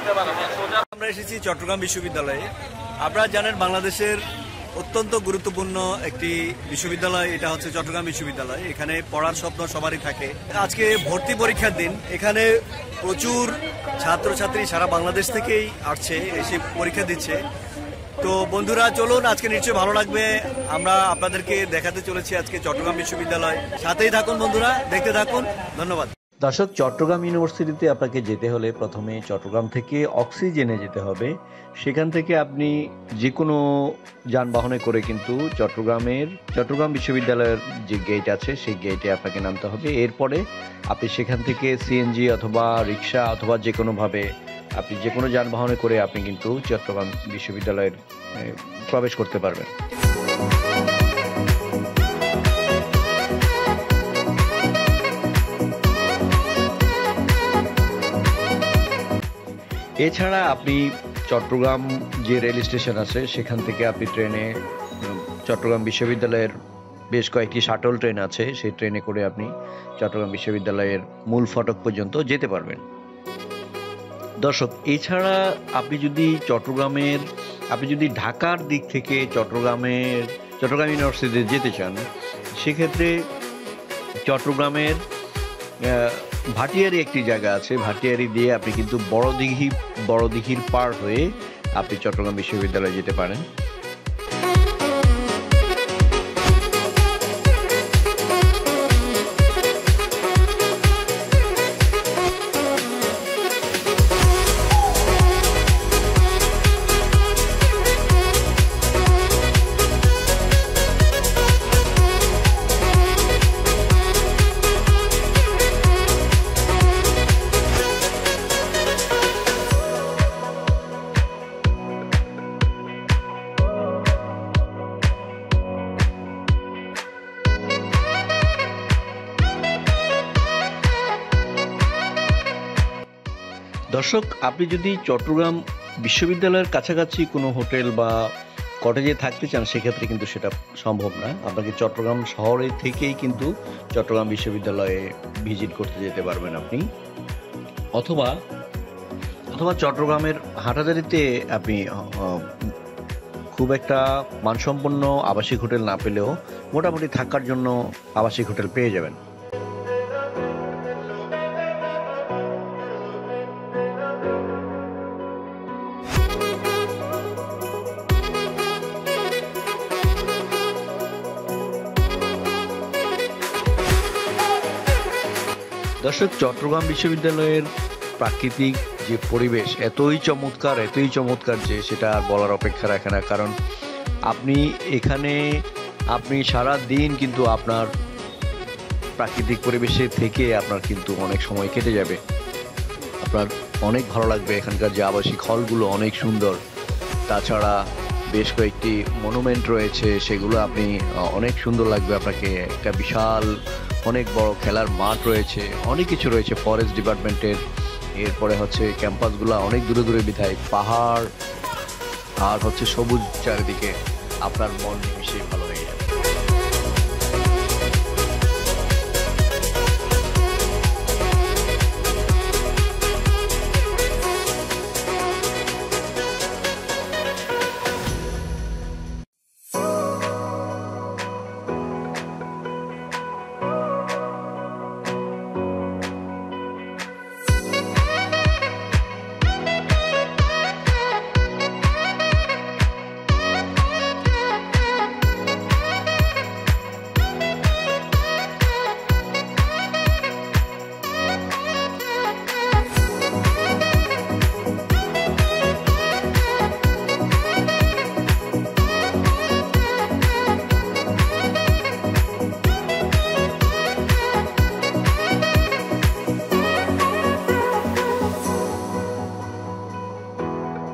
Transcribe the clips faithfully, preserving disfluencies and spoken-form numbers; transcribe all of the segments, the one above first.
আমরা এসেছি চট্টগ্রাম বিশ্ববিদ্যালয়ে। আপনারা জানেন বাংলাদেশের অত্যন্ত গুরুত্বপূর্ণ একটি বিশ্ববিদ্যালয়, এটা হচ্ছে চট্টগ্রাম বিশ্ববিদ্যালয়। এখানে পড়ার স্বপ্ন সবারই থাকে। আজকে ভর্তি পরীক্ষার দিন, এখানে প্রচুর ছাত্রছাত্রী সারা বাংলাদেশ থেকেই আসছে, এসে পরীক্ষা দিচ্ছে। তো বন্ধুরা চলুন, আজকে নিশ্চয়ই ভালো লাগবে। আমরা আপনাদেরকে দেখাতে চলেছি আজকে চট্টগ্রাম বিশ্ববিদ্যালয়। সাথেই থাকুন বন্ধুরা, দেখতে থাকুন। ধন্যবাদ। দর্শক, চট্টগ্রাম ইউনিভার্সিটিতে আপনাকে যেতে হলে প্রথমে চট্টগ্রাম থেকে অক্সিজেনে যেতে হবে। সেখান থেকে আপনি যে কোনো যানবাহনে করে কিন্তু চট্টগ্রামের চট্টগ্রাম বিশ্ববিদ্যালয়ের যে গেট আছে সেই গেটে আপনাকে নামতে হবে। এরপরে আপনি সেখান থেকে সিএনজি অথবা রিক্সা অথবা যে কোনোভাবে আপনি যে কোনো যানবাহনে করে আপনি কিন্তু চট্টগ্রাম বিশ্ববিদ্যালয়ের প্রবেশ করতে পারবেন। এছাড়া আপনি চট্টগ্রাম যে রেল স্টেশন আছে সেখান থেকে আপনি ট্রেনে চট্টগ্রাম বিশ্ববিদ্যালয়ের বেশ কয়েকটি শাটল ট্রেন আছে, সেই ট্রেনে করে আপনি চট্টগ্রাম বিশ্ববিদ্যালয়ের মূল ফটক পর্যন্ত যেতে পারবেন। দর্শক, এছাড়া আপনি যদি চট্টগ্রামের আপনি যদি ঢাকার দিক থেকে চট্টগ্রামের চট্টগ্রাম ইউনিভার্সিটিতে যেতে চান, সেক্ষেত্রে চট্টগ্রামের ভাটিয়ারি একটি জায়গা আছে, ভাটিয়ারি দিয়ে আপনি কিন্তু বড়দিঘি বড়দিঘির পার হয়ে আপনি চট্টগ্রাম বিশ্ববিদ্যালয়ে যেতে পারেন। দর্শক, আপনি যদি চট্টগ্রাম বিশ্ববিদ্যালয়ের কাছাকাছি কোনো হোটেল বা কটেজে থাকতে চান, সেক্ষেত্রে কিন্তু সেটা সম্ভব না। আপনাকে চট্টগ্রাম শহরে থেকেই কিন্তু চট্টগ্রাম বিশ্ববিদ্যালয়ে ভিজিট করতে যেতে পারবেন আপনি, অথবা অথবা চট্টগ্রামের হাটাজারিতে আপনি খুব একটা মানসম্পন্ন আবাসিক হোটেল না পেলেও মোটামুটি থাকার জন্য আবাসিক হোটেল পেয়ে যাবেন। দর্শক, চট্টগ্রাম বিশ্ববিদ্যালয়ের প্রাকৃতিক যে পরিবেশ এতই চমৎকার এতই চমৎকার যে সেটা আর বলার অপেক্ষা রাখে না। কারণ আপনি এখানে আপনি সারা দিন কিন্তু আপনার প্রাকৃতিক পরিবেশে থেকে আপনার কিন্তু অনেক সময় কেটে যাবে। আপনার অনেক ভালো লাগবে। এখানকার যে আবাসিক হলগুলো অনেক সুন্দর, তাছাড়া বেশ কয়েকটি মনুমেন্ট রয়েছে, সেগুলো আপনি অনেক সুন্দর লাগবে আপনাকে। একটা বিশাল অনেক বড় খেলার মাঠ রয়েছে, অনেক কিছু রয়েছে ফরেস্ট ডিপার্টমেন্টের। এরপরে হচ্ছে ক্যাম্পাসগুলো অনেক দূরে দূরে বিধায়, পাহাড় আর হচ্ছে সবুজ চারিদিকে, আপনার মন নিমিশেই ভালো হয়ে যাবে।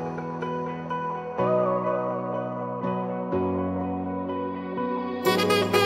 Thank you.